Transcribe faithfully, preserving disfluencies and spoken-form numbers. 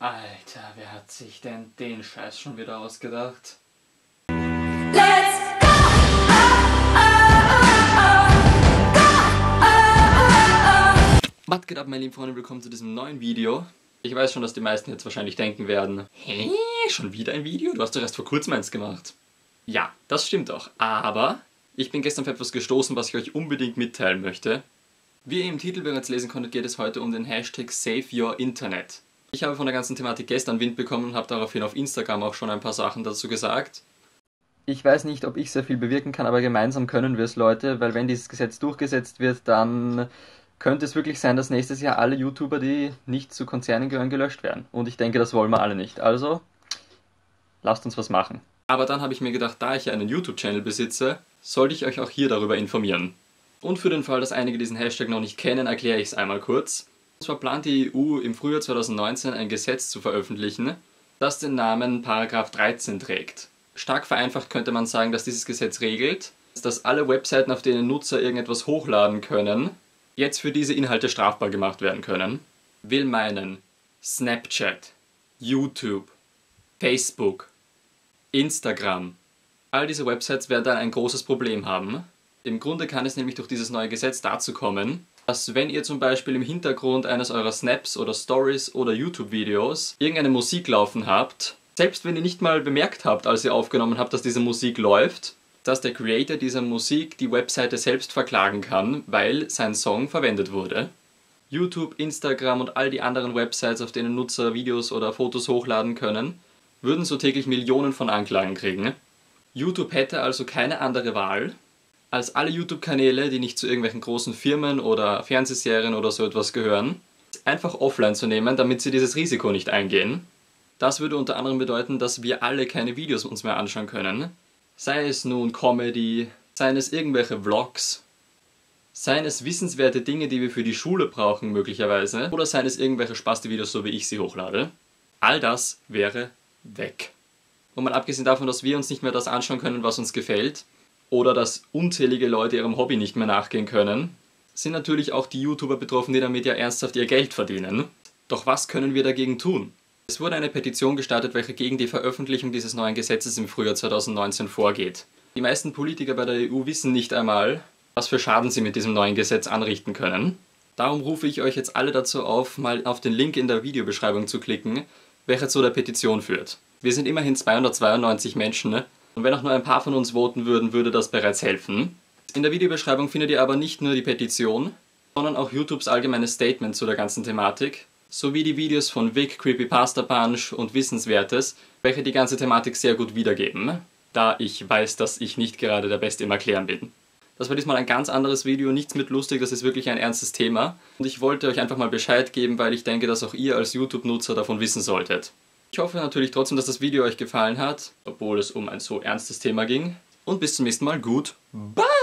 Alter, wer hat sich denn den Scheiß schon wieder ausgedacht? Let's go! Oh, oh, oh, oh. Go! Oh, oh, oh. Was geht ab, meine lieben Freunde? Willkommen zu diesem neuen Video. Ich weiß schon, dass die meisten jetzt wahrscheinlich denken werden: Hä? Schon wieder ein Video? Du hast doch erst vor kurzem eins gemacht. Ja, das stimmt auch. Aber ich bin gestern auf etwas gestoßen, was ich euch unbedingt mitteilen möchte. Wie ihr im Titel bereits lesen konntet, geht es heute um den Hashtag Save Your Internet. Ich habe von der ganzen Thematik gestern Wind bekommen und habe daraufhin auf Instagram auch schon ein paar Sachen dazu gesagt. Ich weiß nicht, ob ich sehr viel bewirken kann, aber gemeinsam können wir es, Leute, weil wenn dieses Gesetz durchgesetzt wird, dann könnte es wirklich sein, dass nächstes Jahr alle YouTuber, die nicht zu Konzernen gehören, gelöscht werden. Und ich denke, das wollen wir alle nicht. Also, lasst uns was machen. Aber dann habe ich mir gedacht, da ich ja einen YouTube-Channel besitze, sollte ich euch auch hier darüber informieren. Und für den Fall, dass einige diesen Hashtag noch nicht kennen, erkläre ich es einmal kurz. Und zwar plant die E U im Frühjahr zweitausendneunzehn ein Gesetz zu veröffentlichen, das den Namen Paragraph dreizehn trägt. Stark vereinfacht könnte man sagen, dass dieses Gesetz regelt, dass alle Webseiten, auf denen Nutzer irgendetwas hochladen können, jetzt für diese Inhalte strafbar gemacht werden können. Will meinen Snapchat, YouTube, Facebook, Instagram. All diese Websites werden dann ein großes Problem haben. Im Grunde kann es nämlich durch dieses neue Gesetz dazu kommen, dass wenn ihr zum Beispiel im Hintergrund eines eurer Snaps oder Stories oder YouTube-Videos irgendeine Musik laufen habt, selbst wenn ihr nicht mal bemerkt habt, als ihr aufgenommen habt, dass diese Musik läuft, dass der Creator dieser Musik die Webseite selbst verklagen kann, weil sein Song verwendet wurde. YouTube, Instagram und all die anderen Websites, auf denen Nutzer Videos oder Fotos hochladen können, würden so täglich Millionen von Anklagen kriegen. YouTube hätte also keine andere Wahl, als alle YouTube-Kanäle, die nicht zu irgendwelchen großen Firmen oder Fernsehserien oder so etwas gehören, einfach offline zu nehmen, damit sie dieses Risiko nicht eingehen. Das würde unter anderem bedeuten, dass wir alle keine Videos uns mehr anschauen können. Sei es nun Comedy, seien es irgendwelche Vlogs, seien es wissenswerte Dinge, die wir für die Schule brauchen möglicherweise, oder seien es irgendwelche Spasti-Videos, so wie ich sie hochlade. All das wäre weg. Und mal abgesehen davon, dass wir uns nicht mehr das anschauen können, was uns gefällt, oder dass unzählige Leute ihrem Hobby nicht mehr nachgehen können, sind natürlich auch die YouTuber betroffen, die damit ja ernsthaft ihr Geld verdienen. Doch was können wir dagegen tun? Es wurde eine Petition gestartet, welche gegen die Veröffentlichung dieses neuen Gesetzes im Frühjahr zweitausendneunzehn vorgeht. Die meisten Politiker bei der E U wissen nicht einmal, was für Schaden sie mit diesem neuen Gesetz anrichten können. Darum rufe ich euch jetzt alle dazu auf, mal auf den Link in der Videobeschreibung zu klicken, welcher zu der Petition führt. Wir sind immerhin zweihundertzweiundneunzig Menschen, ne? Und wenn auch nur ein paar von uns voten würden, würde das bereits helfen. In der Videobeschreibung findet ihr aber nicht nur die Petition, sondern auch YouTubes allgemeines Statement zu der ganzen Thematik, sowie die Videos von Vic, Creepypasta Punch und Wissenswertes, welche die ganze Thematik sehr gut wiedergeben, da ich weiß, dass ich nicht gerade der Beste im Erklären bin. Das war diesmal ein ganz anderes Video, nichts mit lustig, das ist wirklich ein ernstes Thema. Und ich wollte euch einfach mal Bescheid geben, weil ich denke, dass auch ihr als YouTube-Nutzer davon wissen solltet. Ich hoffe natürlich trotzdem, dass das Video euch gefallen hat, obwohl es um ein so ernstes Thema ging. Und bis zum nächsten Mal. Gut. Bye!